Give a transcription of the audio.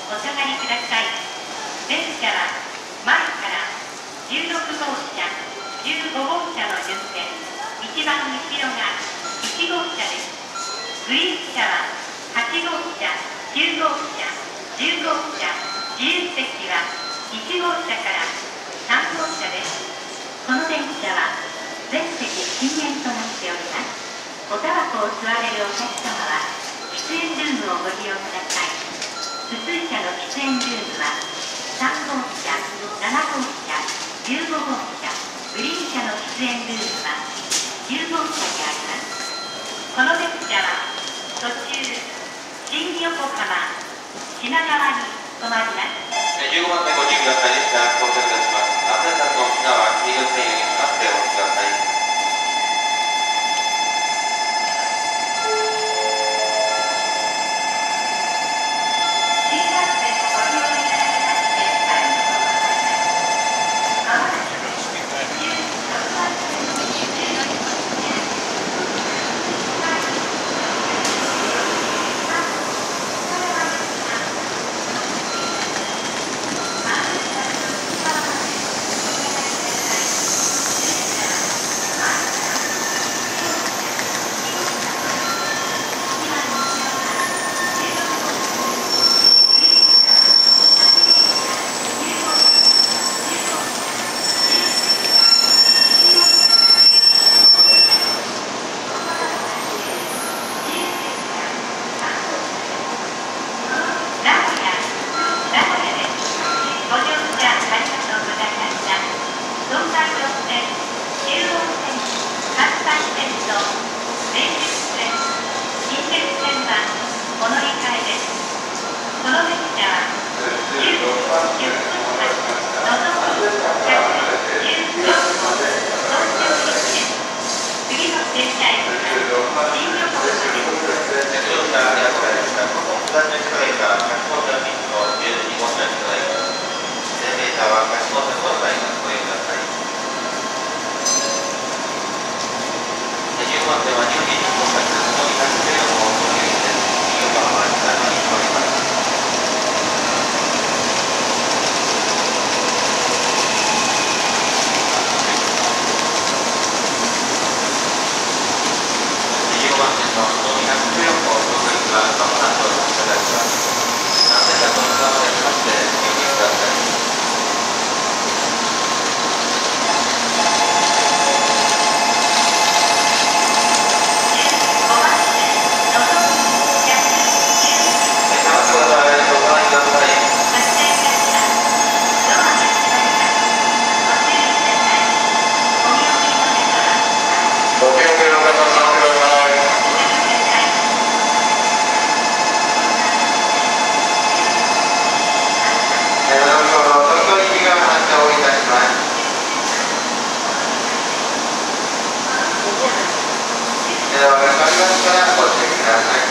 お下がりください。電車は前から16号車、15号車の順線、一番後ろが1号車です。グリーン車は8号車、9号車、10号車、自由席は1号車から3号車です。この電車は全席禁煙となっております。おタバコを吸われるお客様は喫煙ルームをご利用ください。普通車の喫煙ルームは3号車、7号車、15号車、グリーン車の喫煙ルームは10号車にあります。この電車は途中、新横浜、品川に止まります。 15番線ご注意ください。列車到着いたします。安全策の沖縄黄色い線より閉まってお待ちください。では、分かりましたらご注意ください。